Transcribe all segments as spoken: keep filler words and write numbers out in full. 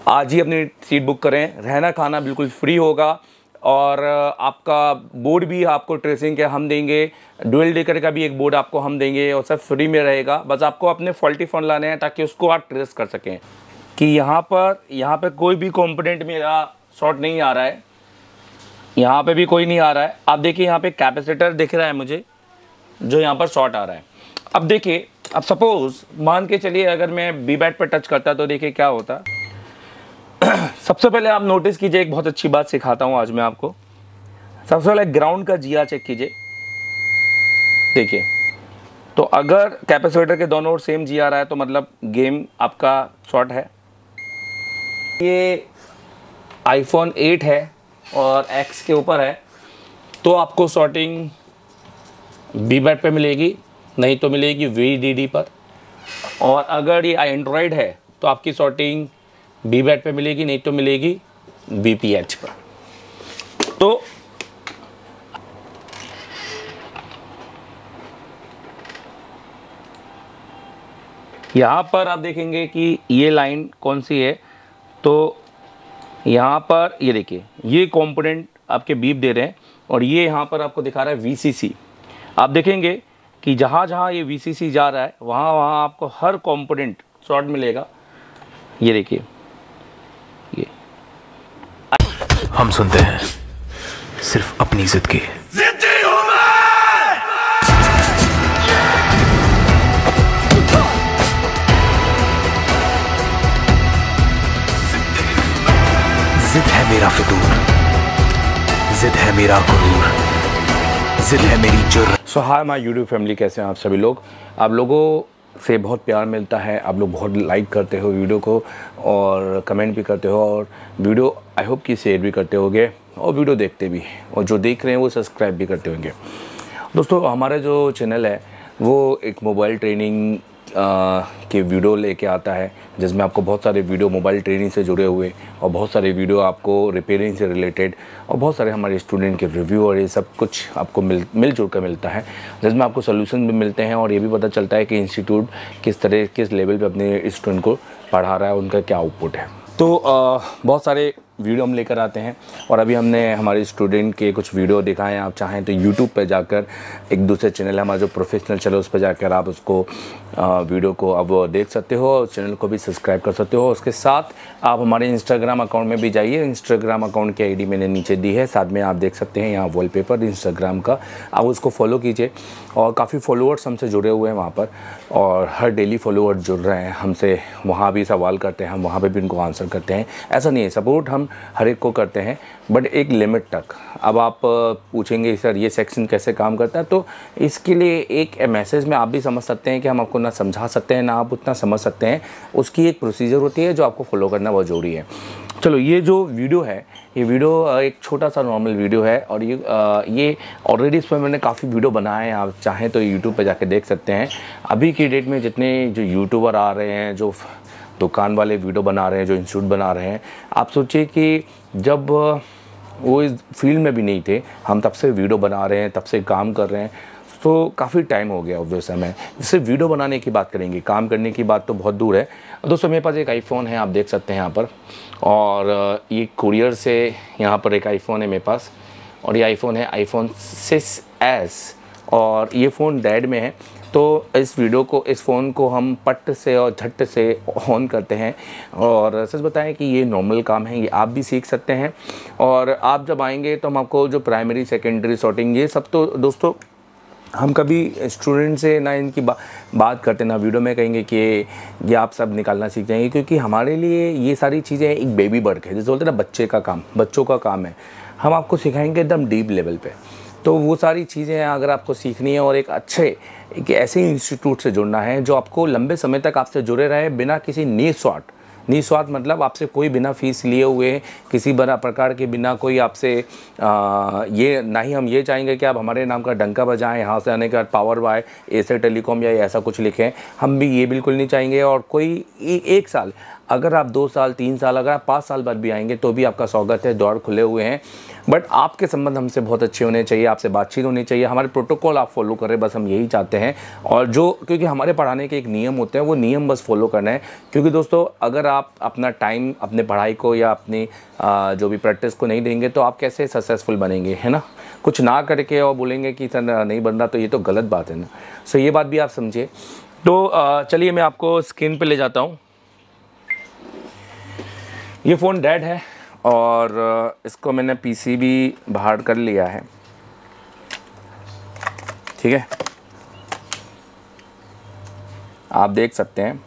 आज ही अपनी seat book करें। रहना खाना बिल्कुल फ्री होगा और आपका बोर्ड भी आपको ट्रेसिंग के हम देंगे, डुअल डेकर का भी एक बोर्ड आपको हम देंगे और सब फ्री में रहेगा। बस आपको अपने फॉल्टी फ़ोन लाने हैं ताकि उसको आप ट्रेस कर सकें कि यहाँ पर यहाँ पे कोई भी कंपोनेंट मेरा शॉर्ट नहीं आ रहा है, यहाँ पे भी कोई नहीं आ रहा है। आप देखिए यहाँ पे कैपेसिटर दिख रहा है मुझे जो यहाँ पर शॉर्ट आ रहा है। अब देखिए, अब सपोज़ मान के चलिए अगर मैं बी बैट पर टच करता तो देखिए क्या होता। सबसे पहले आप नोटिस कीजिए, एक बहुत अच्छी बात सिखाता हूँ आज मैं आपको। सबसे पहले ग्राउंड का जिया चेक कीजिए। देखिए, तो अगर कैपेसिटर के दोनों ओर सेम जी आ रहा है तो मतलब गेम आपका शॉर्ट है। ये आईफोन एट है और एक्स के ऊपर है तो आपको शॉर्टिंग बी बैट पे मिलेगी, नहीं तो मिलेगी वी डी डी पर। और अगर ये एंड्रॉयड है तो आपकी शॉर्टिंग बी बैट पे मिलेगी, नहीं तो मिलेगी वी पी एच पर। तो यहाँ पर आप देखेंगे कि ये लाइन कौन सी है, तो यहाँ पर ये देखिए ये कंपोनेंट आपके बीप दे रहे हैं और ये यहाँ पर आपको दिखा रहा है वी सी सी। आप देखेंगे कि जहाँ जहाँ ये वी सी सी जा रहा है वहाँ वहाँ आपको हर कंपोनेंट शॉर्ट मिलेगा। ये देखिए, ये हम सुनते हैं सिर्फ अपनी जिद की। जिद है मेरा फितूर, जिद है मेरा गुरूर, जिद है मेरी जुर्रत। So hi my YouTube family, कैसे हैं आप सभी लोग। आप लोगों से बहुत प्यार मिलता है, आप लोग बहुत लाइक करते हो वीडियो को और कमेंट भी करते हो और वीडियो आई होप कि शेयर भी करते होगे और वीडियो देखते भी, और जो देख रहे हैं वो सब्सक्राइब भी करते होंगे। दोस्तों, हमारा जो चैनल है वो एक मोबाइल ट्रेनिंग आ, के वीडियो लेके आता है जिसमें आपको बहुत सारे वीडियो मोबाइल ट्रेनिंग से जुड़े हुए और बहुत सारे वीडियो आपको रिपेयरिंग से रिलेटेड और बहुत सारे हमारे स्टूडेंट के रिव्यू और ये सब कुछ आपको मिल मिलजुल कर मिलता है, जिसमें आपको सोल्यूशन भी मिलते हैं और ये भी पता चलता है कि इंस्टीट्यूट किस तरह किस लेवल पे अपने स्टूडेंट को पढ़ा रहा है, उनका क्या आउटपुट है। तो आ, बहुत सारे वीडियो हम लेकर आते हैं और अभी हमने हमारे स्टूडेंट के कुछ वीडियो दिखाए हैं। आप चाहें तो यूट्यूब पर जाकर एक दूसरे चैनल है हमारा जो प्रोफेशनल चैनल, उस पर जाकर आप उसको आ, वीडियो को अब देख सकते हो और चैनल को भी सब्सक्राइब कर सकते हो। उसके साथ आप हमारे इंस्टाग्राम अकाउंट में भी जाइए। इंस्टाग्राम अकाउंट की आईडी मैंने नीचे दी है, साथ में आप देख सकते हैं यहाँ वॉलपेपर इंस्टाग्राम का, आप उसको फॉलो कीजिए। और काफ़ी फॉलोअर्स हमसे जुड़े हुए हैं वहाँ पर और हर डेली फॉलोअर्स जुड़ रहे हैं हमसे, वहाँ भी सवाल करते हैं, हम वहाँ पर भी उनको आंसर करते हैं। ऐसा नहीं है, सपोर्ट हम हर एक को करते हैं बट एक लिमिट तक। अब आप पूछेंगे सर ये सेक्शन कैसे काम करता है, तो इसके लिए एक मैसेज में आप भी समझ सकते हैं कि हम आपको ना समझा सकते हैं ना आप उतना समझ सकते हैं, उसकी एक प्रोसीजर होती है जो आपको फॉलो करना बहुत ज़रूरी है। चलो, ये जो वीडियो है ये वीडियो एक छोटा सा नॉर्मल वीडियो है और ये ये ऑलरेडी इस पर मैंने काफ़ी वीडियो बनाए हैं, आप चाहें तो यूट्यूब पर जाके देख सकते हैं। अभी की डेट में जितने जो यूट्यूबर आ रहे हैं, जो दुकान वाले वीडियो बना रहे हैं, जो इंस्टीट्यूट बना रहे हैं, आप सोचिए कि जब वो इस फील्ड में भी नहीं थे, हम तब से वीडियो बना रहे हैं, तब से काम कर रहे हैं, तो काफ़ी टाइम हो गया ऑब्वियस समय। इससे वीडियो बनाने की बात करेंगे, काम करने की बात तो बहुत दूर है। दोस्तों, मेरे पास एक आईफोन है, आप देख सकते हैं यहाँ पर, और ये कुरियर से यहाँ पर एक आईफोन है मेरे पास और ये आईफोन है आईफोन सिक्स एस और ये फ़ोन डेड में है। तो इस वीडियो को, इस फ़ोन को हम पट से और झट से ऑन करते हैं और सच बताएं कि ये नॉर्मल काम है, ये आप भी सीख सकते हैं। और आप जब आएंगे तो हम आपको जो प्राइमरी सेकेंडरी शॉर्टिंग ये सब, तो दोस्तों हम कभी स्टूडेंट से ना इनकी बा, बात करते ना वीडियो में कहेंगे कि ये आप सब निकालना सीख जाएंगे, क्योंकि हमारे लिए ये सारी चीज़ें एक बेबी वर्क है, जैसे बोलते हैं ना बच्चे का काम, बच्चों का काम है। हम आपको सिखाएंगे एकदम डीप लेवल पे। तो वो सारी चीज़ें अगर आपको सीखनी है और एक अच्छे एक ऐसे इंस्टीट्यूट से जुड़ना है जो आपको लंबे समय तक आपसे जुड़े रहे बिना किसी निस्वार्थ, निस्वार्थ मतलब आपसे कोई बिना फीस लिए हुए, किसी बड़ा प्रकार के बिना कोई आपसे आ, ये ना ही हम ये चाहेंगे कि आप हमारे नाम का डंका बजाएं, यहाँ से आने के बाद पावर बाय एसर टेलीकॉम या ऐसा कुछ लिखें, हम भी ये बिल्कुल नहीं चाहेंगे। और कोई ए, एक साल अगर आप दो साल तीन साल अगर आप पाँच साल बाद भी आएंगे तो भी आपका स्वागत है, द्वार खुले हुए हैं। बट आपके संबंध हमसे बहुत अच्छे होने चाहिए, आपसे बातचीत होनी चाहिए, हमारे प्रोटोकॉल आप फॉलो करें, बस हम यही चाहते हैं। और जो क्योंकि हमारे पढ़ाने के एक नियम होते हैं, वो नियम बस फॉलो करना है। क्योंकि दोस्तों अगर आप अपना टाइम अपने पढ़ाई को या अपनी आ, जो भी प्रैक्टिस को नहीं देंगे तो आप कैसे सक्सेसफुल बनेंगे, है ना। कुछ ना करके और बोलेंगे कि सर नहीं बन रहा, तो ये तो गलत बात है ना। सो ये बात भी आप समझिए। तो चलिए मैं आपको स्क्रीन पे ले जाता हूँ। ये फ़ोन डेड है और इसको मैंने पीसी भी बाहर कर लिया है, ठीक है, आप देख सकते हैं।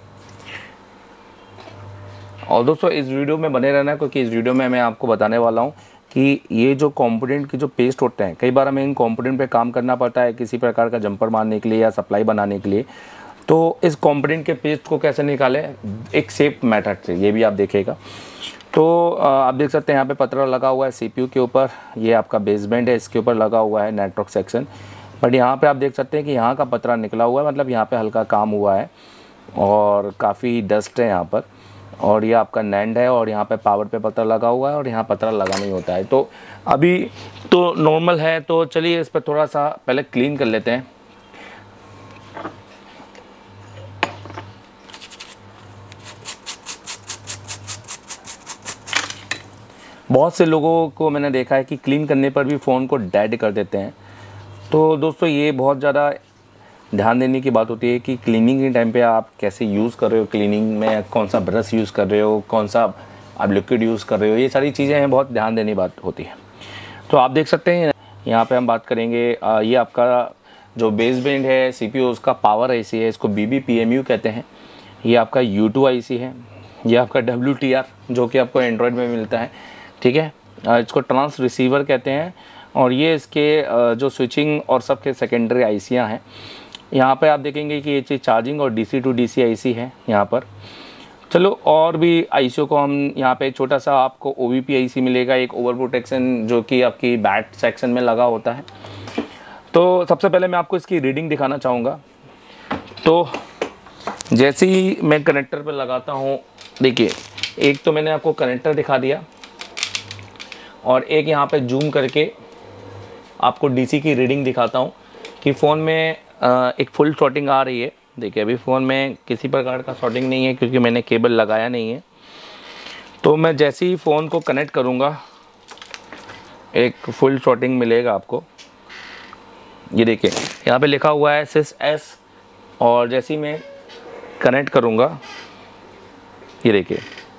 और दोस्तों इस वीडियो में बने रहना, क्योंकि इस वीडियो में मैं आपको बताने वाला हूँ कि ये जो कंपोनेंट के जो पेस्ट होते हैं, कई बार हमें इन कंपोनेंट पे काम करना पड़ता है किसी प्रकार का जंपर मारने के लिए या सप्लाई बनाने के लिए। तो इस कंपोनेंट के पेस्ट को कैसे निकालें एक सेफ मेथड से, ये भी आप देखिएगा। तो आप देख सकते हैं यहाँ पे पतरा लगा हुआ है सीपीयू के ऊपर, ये आपका बेसबैंड है, इसके ऊपर लगा हुआ है नेटवर्क सेक्शन। बट यहाँ पे आप देख सकते हैं कि यहाँ का पतरा निकला हुआ है, मतलब यहाँ पे हल्का काम हुआ है और काफ़ी डस्ट है यहाँ पर। और ये आपका नैंड है और यहाँ पे पावर पे पतरा लगा हुआ है और यहाँ पतरा लगा नहीं होता है। तो अभी तो नॉर्मल है। तो चलिए इस पर थोड़ा सा पहले क्लीन कर लेते हैं। बहुत से लोगों को मैंने देखा है कि क्लीन करने पर भी फ़ोन को डेड कर देते हैं। तो दोस्तों ये बहुत ज़्यादा ध्यान देने की बात होती है कि क्लीनिंग के टाइम पे आप कैसे यूज़ कर रहे हो, क्लीनिंग में कौन सा ब्रश यूज़ कर रहे हो, कौन सा आप लिक्विड यूज़ कर रहे हो, ये सारी चीज़ें हैं, बहुत ध्यान देने की बात होती है। तो आप देख सकते हैं यहाँ पे हम बात करेंगे, ये आपका जो बेसबैंड है सीपीयू उसका पावर आईसी है, इसको B B P M U कहते हैं। ये आपका यू टू आईसी है, ये आपका डब्ल्यू टी आर जो कि आपको एंड्रॉयड में मिलता है, ठीक है। इसको ट्रांस रिसीवर कहते हैं। और ये इसके जो स्विचिंग और सबके सेकेंडरी आईसियाँ हैं। यहाँ पे आप देखेंगे कि ये चीज़ चार्जिंग और डीसी टू डीसी आईसी है यहाँ पर। चलो और भी आईसीओ को हम यहाँ पे छोटा सा आपको ओवीपी आईसी मिलेगा, एक ओवर प्रोटेक्शन जो कि आपकी बैट सेक्शन में लगा होता है। तो सबसे पहले मैं आपको इसकी रीडिंग दिखाना चाहूँगा। तो जैसे ही मैं कनेक्टर पर लगाता हूँ, देखिए एक तो मैंने आपको कनेक्टर दिखा दिया और एक यहाँ पे जूम करके आपको डीसी की रीडिंग दिखाता हूँ कि फ़ोन में एक फुल शॉर्टिंग आ रही है। देखिए अभी फ़ोन में किसी प्रकार का शॉर्टिंग नहीं है क्योंकि मैंने केबल लगाया नहीं है। तो मैं जैसे ही फ़ोन को कनेक्ट करूँगा एक फुल शॉर्टिंग मिलेगा आपको। ये देखिए यहाँ पे लिखा हुआ है सिस एस, और जैसे ही मैं कनेक्ट करूँगा ये देखिए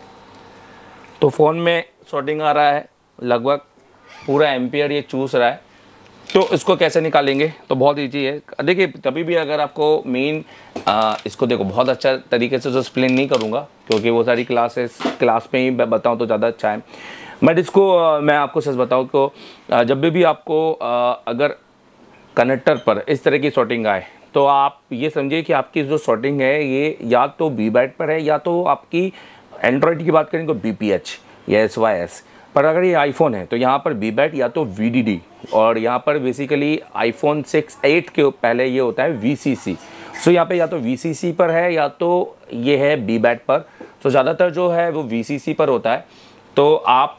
तो फ़ोन में शॉर्टिंग आ रहा है, लगभग पूरा एम्पियर ये चूस रहा है। तो इसको कैसे निकालेंगे, तो बहुत ईजी है। देखिए कभी भी अगर आपको मेन इसको देखो बहुत अच्छा तरीके से तो एक्सप्लेन नहीं करूँगा क्योंकि वो सारी क्लासेस क्लास में ही बताऊँ तो ज़्यादा अच्छा है। बट इसको आ, मैं आपको सच बताऊँ तो आ, जब भी, भी आपको आ, अगर कनेक्टर पर इस तरह की शॉर्टिंग आए तो आप ये समझिए कि आपकी जो शॉर्टिंग है ये या तो बी बैट पर है या तो आपकी एंड्रॉयड की बात करें तो बी पी एच या एस वाई एस पर। अगर ये आईफोन है तो यहाँ पर बी बैट या तो वी डी डी, और यहाँ पर बेसिकली आईफोन सिक्स एट के पहले ये होता है वी सी सी। सो यहाँ पे या तो वी सी सी पर है या तो ये है बी बैट पर। तो ज़्यादातर जो है वो वी सी सी पर होता है। तो आप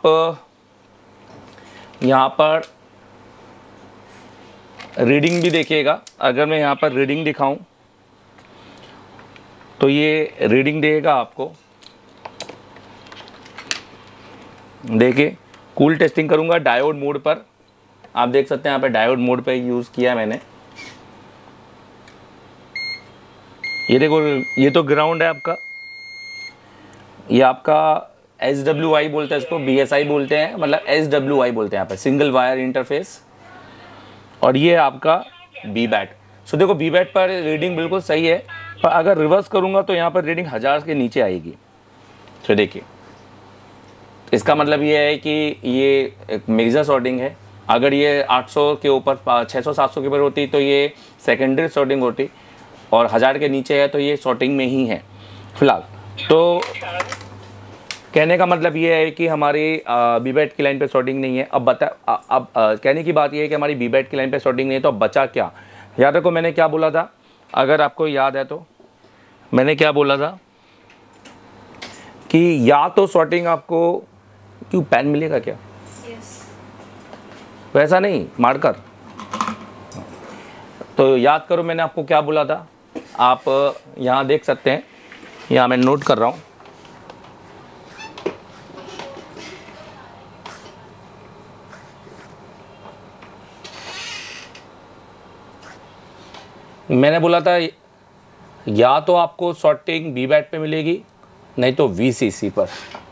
यहाँ पर रीडिंग भी देखिएगा। अगर मैं यहाँ पर रीडिंग दिखाऊं तो ये रीडिंग देगा आपको। देखिए कूल टेस्टिंग करूंगा डायोड मोड पर। आप देख सकते हैं यहाँ पे डायोड मोड पे यूज़ किया है मैंने। ये देखो ये तो ग्राउंड है आपका, ये आपका एस डब्ल्यू आई बोलते हैं इसको, बी एस आई बोलते हैं, मतलब एस डब्ल्यू आई बोलते हैं यहाँ पे, सिंगल वायर इंटरफेस। और ये आपका बी बैट। सो देखो बी बैट पर रीडिंग बिल्कुल सही है, पर अगर रिवर्स करूँगा तो यहाँ पर रीडिंग हज़ार के नीचे आएगी। तो देखिए इसका मतलब ये है कि ये एक मेजर शॉर्टिंग है। अगर ये आठ सौ के ऊपर छह सौ सात सौ के ऊपर होती तो ये सेकेंडरी शॉर्टिंग होती, और हज़ार के नीचे है तो ये शॉर्टिंग में ही है फिलहाल। तो कहने का मतलब ये है कि हमारी बी बैट की लाइन पे शॉर्टिंग नहीं है। अब बता अब कहने की बात ये है कि हमारी बी बैट की लाइन पे शॉर्टिंग नहीं है, तो अब बचा क्या। याद रखो मैंने क्या बोला था, अगर आपको याद है तो मैंने क्या बोला था कि या तो सॉर्टिंग आपको, क्यों पेन मिलेगा क्या? यस। वैसा नहीं, मार्कर। तो याद करो मैंने आपको क्या बोला था, आप यहाँ देख सकते हैं, यहाँ मैं नोट कर रहा हूँ। मैंने बोला था या तो आपको सॉर्टिंग बी बैट पे मिलेगी, नहीं तो वी सी सी पर।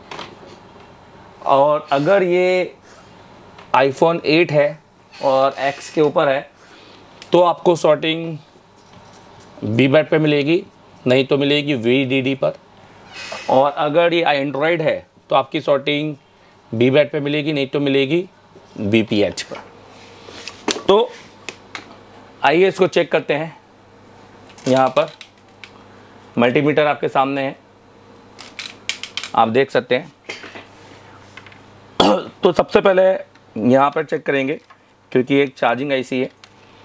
और अगर ये आईफोन एट है और एक्स के ऊपर है तो आपको सॉर्टिंग बी बैट पे मिलेगी, नहीं तो मिलेगी वी डी डी पर। और अगर ये एंड्रॉयड है तो आपकी सॉर्टिंग बी बैट पे मिलेगी, नहीं तो मिलेगी बी पी एच पर। तो आइए इसको चेक करते हैं। यहाँ पर मल्टीमीटर आपके सामने है, आप देख सकते हैं। तो सबसे पहले यहाँ पर चेक करेंगे, क्योंकि एक चार्जिंग आईसी है।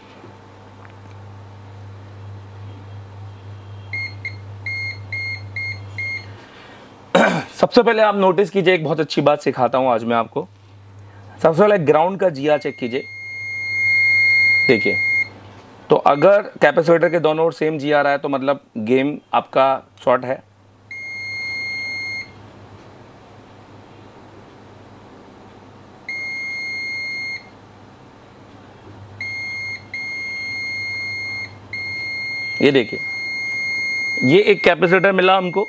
सबसे पहले आप नोटिस कीजिए, एक बहुत अच्छी बात सिखाता हूँ आज मैं आपको। सबसे पहले ग्राउंड का जीआर चेक कीजिए। देखिए, तो अगर कैपेसिटर के दोनों ओर सेम जी आ रहा है तो मतलब गेम आपका शॉर्ट है। ये देखिए, ये एक कैपेसिटर मिला हमको,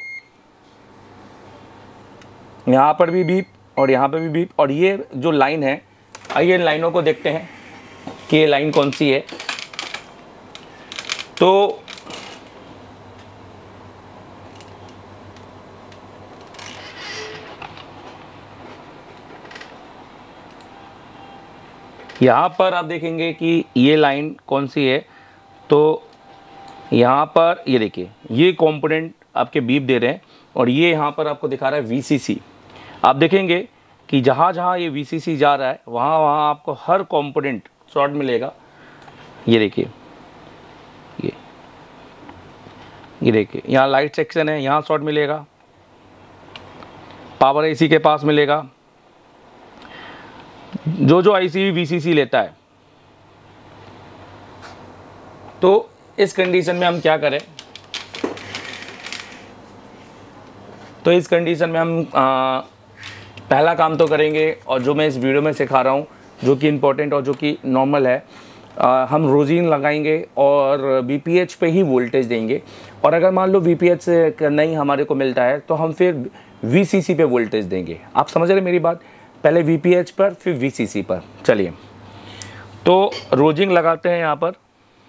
यहाँ पर भी बीप और यहाँ पर भी बीप। और ये जो लाइन है, आइए इन लाइनों को देखते हैं कि ये लाइन कौन सी है। तो यहाँ पर आप देखेंगे कि ये लाइन कौन सी है। तो यहाँ पर ये देखिए, ये कंपोनेंट आपके बीप दे रहे हैं और ये यहाँ पर आपको दिखा रहा है वी सी सी। आप देखेंगे कि जहाँ जहाँ ये वी सी सी जा रहा है वहाँ वहाँ आपको हर कंपोनेंट शॉर्ट मिलेगा। ये देखिए, ये ये देखिए, यहाँ लाइट सेक्शन है, यहाँ शॉर्ट मिलेगा। पावर आईसी के पास मिलेगा, जो जो आईसी वी सी सी लेता है। तो इस कंडीशन में हम क्या करें, तो इस कंडीशन में हम आ, पहला काम तो करेंगे, और जो मैं इस वीडियो में सिखा रहा हूँ, जो कि इम्पोर्टेंट और जो कि नॉर्मल है, आ, हम रोजीन लगाएंगे और बी पी एच पे ही वोल्टेज देंगे। और अगर मान लो बी पी एच से नहीं हमारे को मिलता है तो हम फिर वी सी सी पे वोल्टेज देंगे। आप समझ रहे मेरी बात? पहले वी पी एच पर, फिर वी सी सी पर। चलिए, तो रोजिंग लगाते हैं यहाँ पर।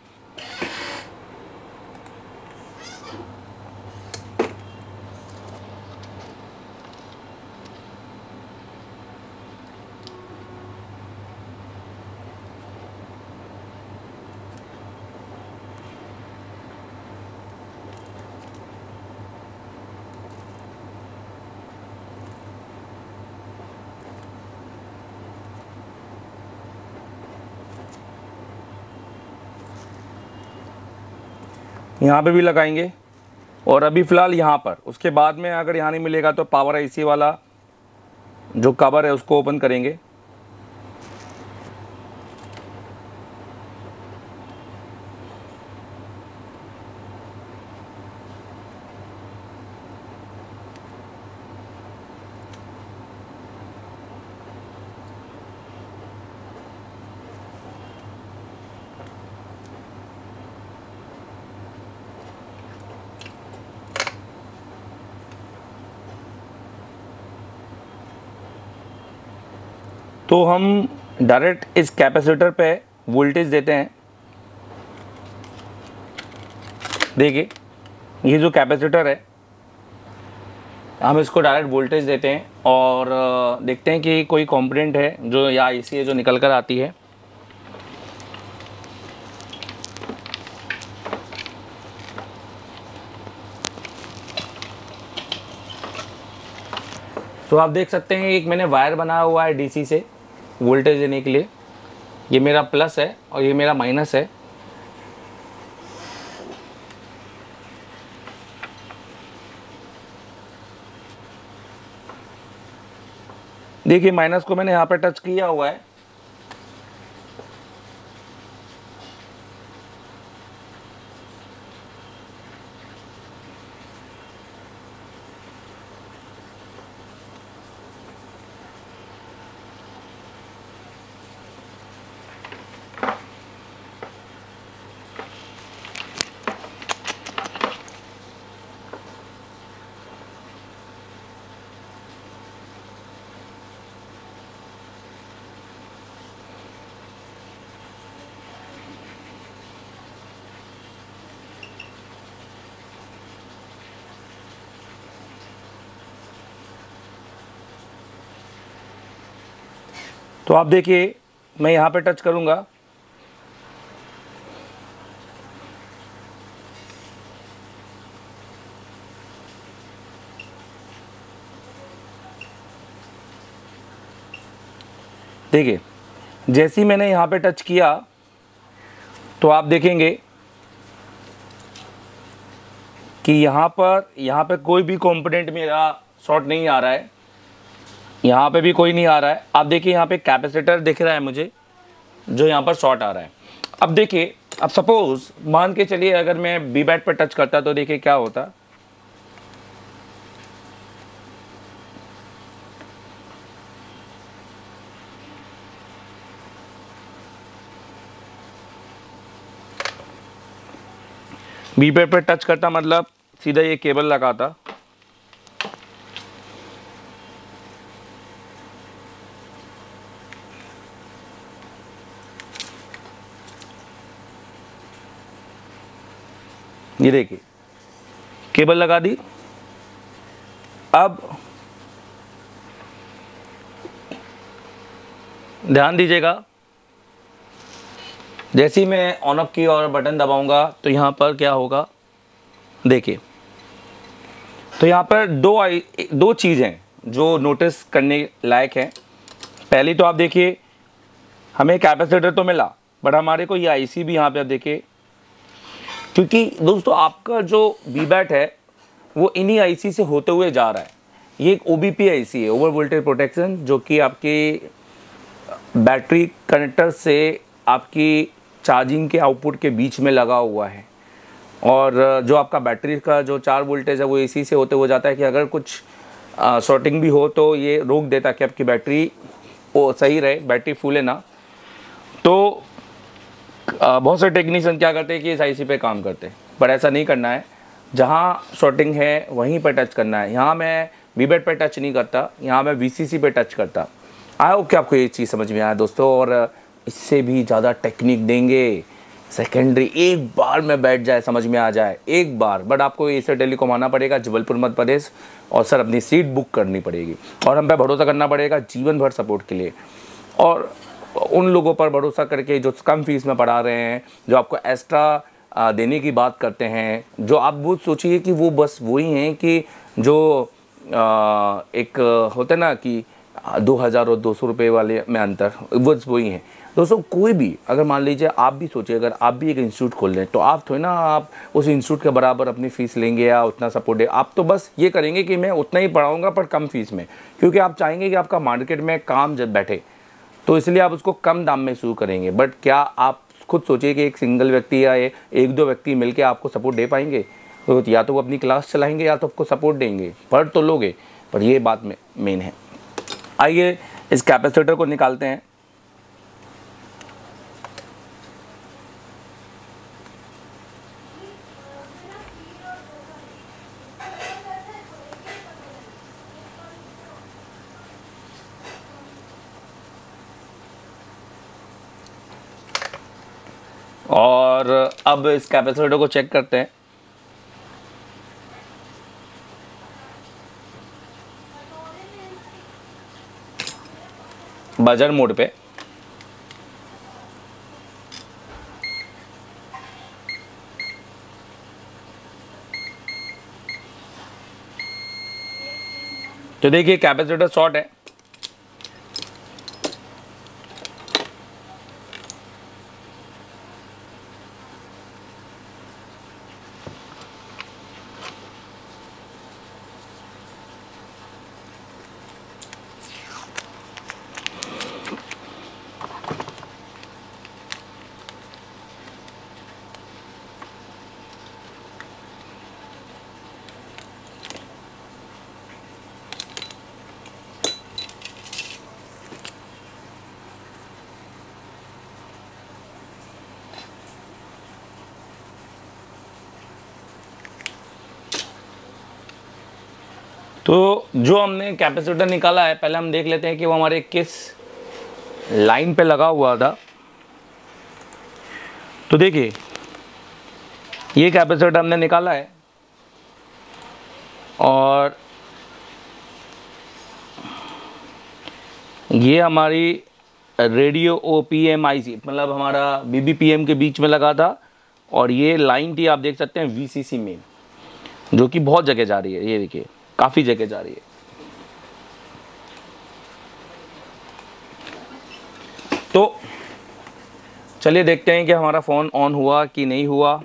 यहाँ पे भी लगाएंगे और अभी फ़िलहाल यहाँ पर। उसके बाद में अगर यहाँ नहीं मिलेगा तो पावर आईसी वाला जो कवर है उसको ओपन करेंगे। तो हम डायरेक्ट इस कैपेसिटर पे वोल्टेज देते हैं। देखिए, ये जो कैपेसिटर है, हम इसको डायरेक्ट वोल्टेज देते हैं और देखते हैं कि कोई कंपोनेंट है जो या आईसी है जो निकल कर आती है। तो आप देख सकते हैं एक मैंने वायर बनाया हुआ है डीसी से वोल्टेज देने के लिए। ये मेरा प्लस है और ये मेरा माइनस है। देखिए माइनस को मैंने यहाँ पे टच किया हुआ है, तो आप देखिए मैं यहाँ पे टच करूँगा, देखिए जैसे ही मैंने यहाँ पे टच किया तो आप देखेंगे कि यहाँ पर यहाँ पे कोई भी कंपोनेंट मेरा शॉर्ट नहीं आ रहा है, यहाँ पे भी कोई नहीं आ रहा है। आप देखिए यहाँ पे कैपेसिटर दिख रहा है मुझे जो यहाँ पर शॉर्ट आ रहा है। अब देखिए, अब सपोज मान के चलिए अगर मैं बी बैट पर टच करता तो देखिए क्या होता। बी बैट पर टच करता मतलब सीधा ये केबल लगाता, ये देखिए केबल लगा दी। अब ध्यान दीजिएगा, जैसे ही मैं ऑन ऑफ की और बटन दबाऊंगा तो यहाँ पर क्या होगा देखिए। तो यहाँ पर दो आई दो चीज़ें जो नोटिस करने लायक हैं। पहली तो आप देखिए हमें कैपेसिटर तो मिला, बट हमारे को ये आईसी भी यहाँ पे आप देखिए, क्योंकि दोस्तों आपका जो वी बैट है वो इन्हीं आईसी से होते हुए जा रहा है। ये एक ओबीपी आईसी है, ओवर वोल्टेज प्रोटेक्शन, जो कि आपके बैटरी कनेक्टर से आपकी चार्जिंग के आउटपुट के बीच में लगा हुआ है। और जो आपका बैटरी का जो चार वोल्टेज है वो इसी से होते हुए जाता है कि अगर कुछ शॉर्टिंग भी हो तो ये रोक देता कि आपकी बैटरी वो सही रहे, बैटरी फूले ना। तो आ, बहुत से टेक्नीशियन क्या करते हैं कि इस आईसी पे काम करते हैं, पर ऐसा नहीं करना है। जहाँ शॉर्टिंग है वहीं पर टच करना है। यहाँ मैं वी बैट पे टच नहीं करता, यहाँ मैं वीसीसी पे टच करता। आई होप कि आपको ये चीज़ समझ में आया दोस्तों। और इससे भी ज़्यादा टेक्निक देंगे, सेकेंडरी एक बार में बैठ जाए, समझ में आ जाए एक बार। बट आपको एसर टेलीकॉम आना पड़ेगा, जबलपुर मध्य प्रदेश, और सर अपनी सीट बुक करनी पड़ेगी और हम पे भरोसा करना पड़ेगा जीवन भर सपोर्ट के लिए। और उन लोगों पर भरोसा करके जो कम फीस में पढ़ा रहे हैं, जो आपको एक्स्ट्रा देने की बात करते हैं, जो आप वो सोचिए कि वो बस वही हैं कि जो एक होता है ना कि दो हज़ार और दो सौ रुपये वाले में अंतर, बस वही हैं दोस्तों। कोई भी अगर मान लीजिए आप भी सोचिए अगर आप भी एक इंस्टीट्यूट खोल लें तो आप थोड़ी ना आप उस इंस्टीट्यूट के बराबर अपनी फ़ीस लेंगे या उतना सपोर्ट दे। आप तो बस ये करेंगे कि मैं उतना ही पढ़ाऊँगा पर कम फीस में, क्योंकि आप चाहेंगे कि आपका मार्केट में काम जब बैठे, तो इसलिए आप उसको कम दाम में शुरू करेंगे। बट क्या आप खुद सोचिए कि एक सिंगल व्यक्ति या एक दो व्यक्ति मिलके आपको सपोर्ट दे पाएंगे? तो या तो वो अपनी क्लास चलाएंगे या तो आपको सपोर्ट देंगे, पढ़ तो लोगे, पर ये बात में मेन है। आइए इस कैपेसिटर को निकालते हैं। और अब इस कैपेसिटर को चेक करते हैं। बजर मोड पे तो देखिए कैपेसिटर शॉर्ट है। तो जो हमने कैपेसिटर निकाला है, पहले हम देख लेते हैं कि वो हमारे किस लाइन पे लगा हुआ था। तो देखिए, ये कैपेसिटर हमने निकाला है और ये हमारी radio O P M I C, मतलब हमारा बी बी पी एम के बीच में लगा था। और ये लाइन थी, आप देख सकते हैं वी सी सी में, जो कि बहुत जगह जा रही है। ये देखिए, काफ़ी जगह जा रही है। तो चलिए देखते हैं कि हमारा फ़ोन ऑन हुआ कि नहीं हुआ।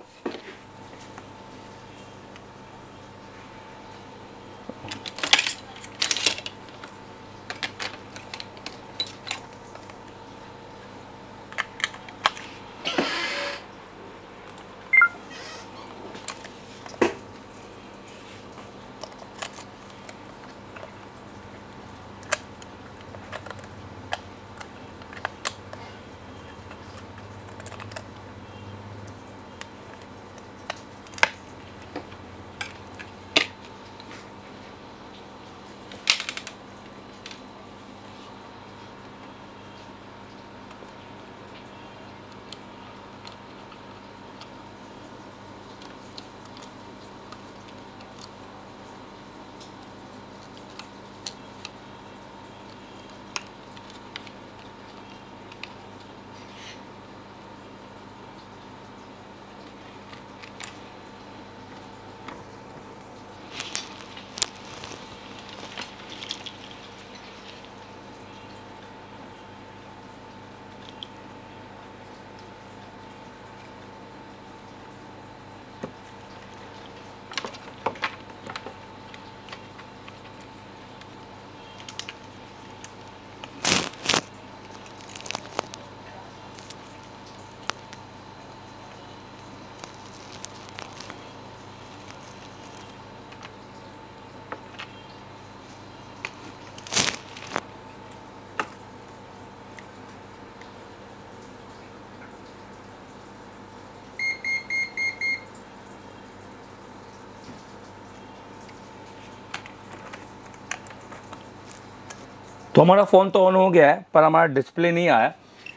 तो हमारा फ़ोन तो ऑन हो गया है, पर हमारा डिस्प्ले नहीं आया।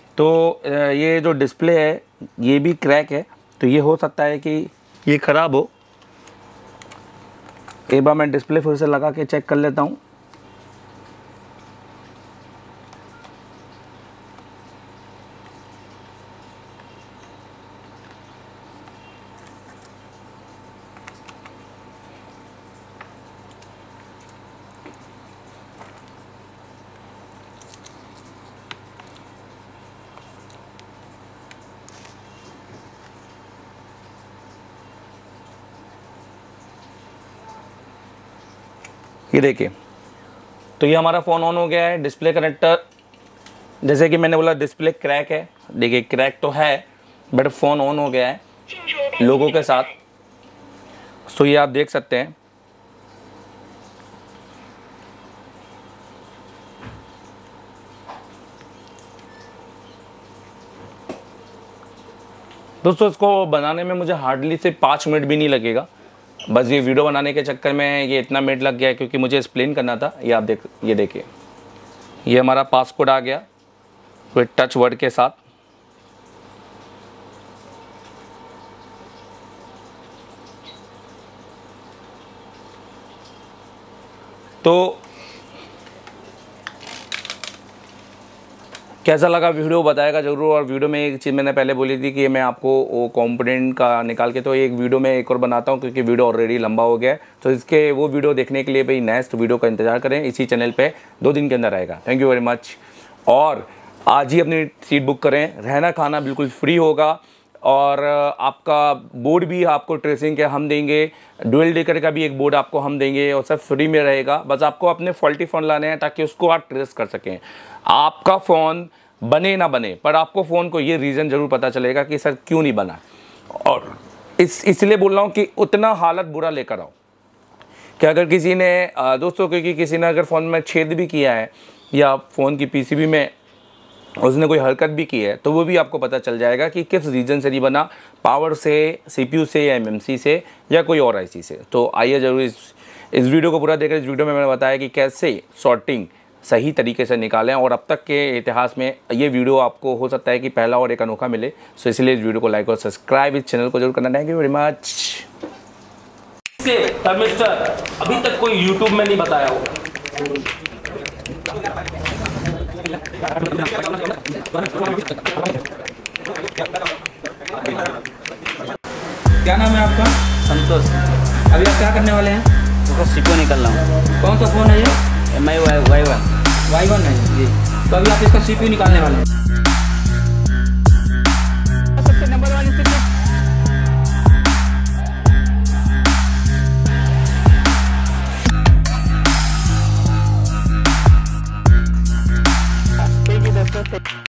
तो ये जो डिस्प्ले है ये भी क्रैक है, तो ये हो सकता है कि ये ख़राब हो। एक बार मैं डिस्प्ले फिर से लगा के चेक कर लेता हूँ। ये देखिए, तो ये हमारा फ़ोन ऑन हो गया है। डिस्प्ले कनेक्टर, जैसे कि मैंने बोला, डिस्प्ले क्रैक है। देखिए, क्रैक तो है बट फ़ोन ऑन हो गया है लोगों के साथ। सो ये आप देख सकते हैं। दोस्तों, इसको बनाने में मुझे हार्डली से पाँच मिनट भी नहीं लगेगा। बस ये वीडियो बनाने के चक्कर में ये इतना मिनट लग गया है, क्योंकि मुझे एक्सप्लेन करना था। ये आप देख, ये देखिए, ये हमारा पासकोड आ गया विद टच वर्ड के साथ। तो कैसा लगा वीडियो बताएगा ज़रूर। और वीडियो में एक चीज़ मैंने पहले बोली थी कि मैं आपको वो कंपोनेंट का निकाल के तो एक वीडियो में एक और बनाता हूँ, क्योंकि वीडियो ऑलरेडी लंबा हो गया है। तो इसके वो वीडियो देखने के लिए भाई नेक्स्ट वीडियो का इंतजार करें, इसी चैनल पे दो दिन के अंदर आएगा। Thank you very much. और आज ही अपनी सीट बुक करें, रहना खाना बिल्कुल फ्री होगा। और आपका बोर्ड भी आपको ट्रेसिंग के हम देंगे, डुअल डेकर का भी एक बोर्ड आपको हम देंगे, और सब फ्री में रहेगा। बस आपको अपने फॉल्टी फ़ोन लाने हैं ताकि उसको आप ट्रेस कर सकें। आपका फ़ोन बने ना बने, पर आपको फ़ोन को ये रीज़न ज़रूर पता चलेगा कि सर क्यों नहीं बना। और इस इसलिए बोल रहा हूँ कि उतना हालत बुरा लेकर आओ कि अगर किसी ने दोस्तों, क्योंकि किसी ने अगर फ़ोन में छेद भी किया है या फ़ोन की पीसीबी में उसने कोई हरकत भी की है, तो वो भी आपको पता चल जाएगा कि किस रीज़न से नहीं बना, पावर से, सीपीयू से, या एमएमसी से, या कोई और आईसी से। तो आइए ज़रूर इस इस वीडियो को पूरा देखकर इस वीडियो में मैंने बताया कि कैसे शॉर्टिंग सही तरीके से निकालें, और अब तक के इतिहास में ये वीडियो आपको हो सकता है कि पहला और एक अनोखा मिले। सो इसलिए इस वीडियो को लाइक और सब्सक्राइब, इस चैनल को जरूर करना। Thank you very much. Thermistor अभी तक कोई यूट्यूब में नहीं बताया होगा। क्या नाम है आपका? संतोष। अभी आप क्या करने वाले हैं? तो सीपो निकल रहा हूँ। कौन सा फ़ोन है ये? M I Y Y one Y one है जी। तो अभी आप इसका सीपीयू निकालने वाले हैं। सबसे नंबर वन